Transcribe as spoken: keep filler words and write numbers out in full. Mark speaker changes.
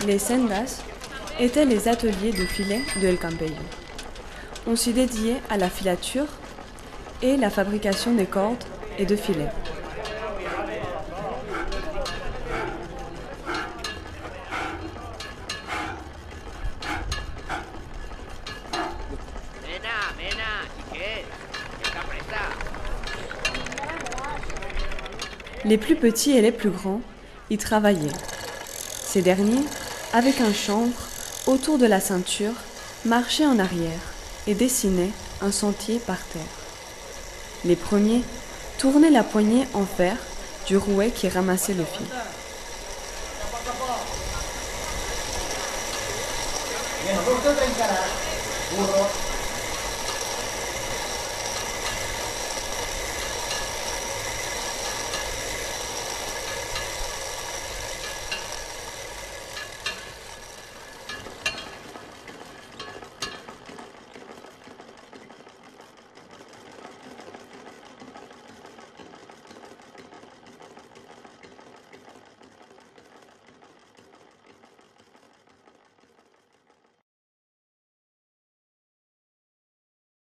Speaker 1: Les sendas étaient les ateliers de filet de El Campello. On s'y dédiait à la filature et la fabrication des cordes et de filets. Les plus petits et les plus grands y travaillaient. Ces derniers, avec un chanvre autour de la ceinture, marchaient en arrière et dessinaient un sentier par terre. Les premiers tournaient la poignée en fer du rouet qui ramassait le fil.